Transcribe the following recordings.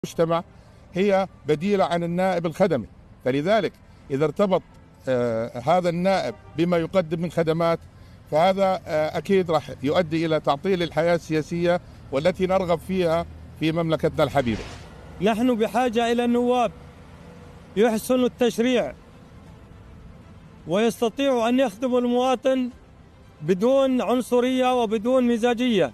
المجتمع هي بديلة عن النائب الخدمي. فلذلك إذا ارتبط هذا النائب بما يقدم من خدمات فهذا أكيد راح يؤدي إلى تعطيل الحياة السياسية والتي نرغب فيها في مملكتنا الحبيبة. نحن بحاجة إلى نواب يحسنوا التشريع ويستطيعوا أن يخدموا المواطن بدون عنصرية وبدون مزاجية.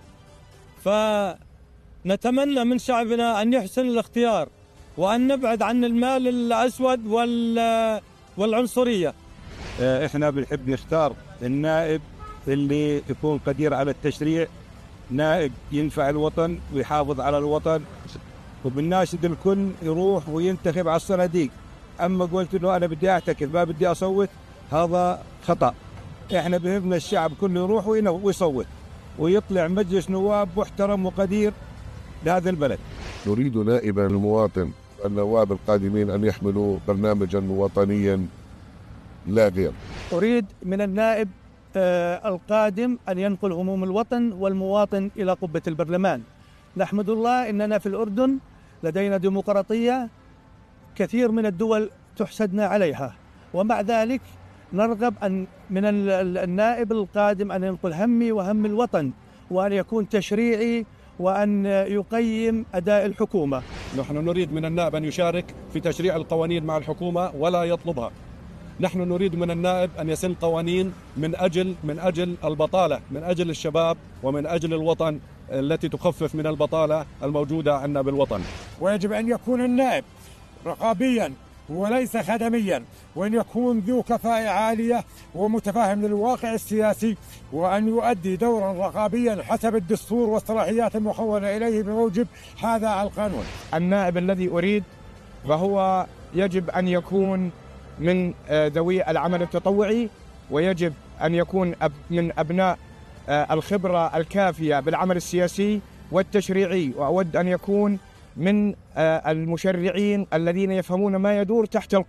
فنتمنى من شعبنا أن يحسن الاختيار وأن نبعد عن المال الأسود والعنصرية. إحنا بنحب نختار النائب اللي يكون قدير على التشريع، نائب ينفع الوطن ويحافظ على الوطن، وبالناشد الكل يروح وينتخب على الصناديق. أما قلت إنه أنا بدي أعتكف ما بدي أصوت، هذا خطأ. إحنا بهمنا الشعب كله يروح ويصوت ويطلع مجلس نواب محترم وقدير لهذا البلد. نريد نائبا المواطن، النواب القادمين أن يحملوا برنامجا وطنيا لا غير. أريد من النائب القادم أن ينقل هموم الوطن والمواطن إلى قبة البرلمان. نحمد الله أننا في الأردن لدينا ديمقراطية كثير من الدول تحسدنا عليها، ومع ذلك نرغب أن من النائب القادم أن ينقل همي وهم الوطن، وأن يكون تشريعي، وأن يقيم أداء الحكومة. نحن نريد من النائب أن يشارك في تشريع القوانين مع الحكومة ولا يطلبها. نحن نريد من النائب أن يسن قوانين من أجل البطالة، من أجل الشباب ومن أجل الوطن التي تخفف من البطالة الموجودة عندنا بالوطن. ويجب أن يكون النائب رقابيا وليس خدميا، وأن يكون ذو كفاءة عالية ومتفاهم للواقع السياسي، وأن يؤدي دورا رقابيا حسب الدستور والصلاحيات المخولة إليه بموجب هذا القانون. النائب الذي أريد فهو يجب أن يكون من ذوي العمل التطوعي، ويجب أن يكون من أبناء الخبرة الكافية بالعمل السياسي والتشريعي، وأود أن يكون من المشرعين الذين يفهمون ما يدور تحت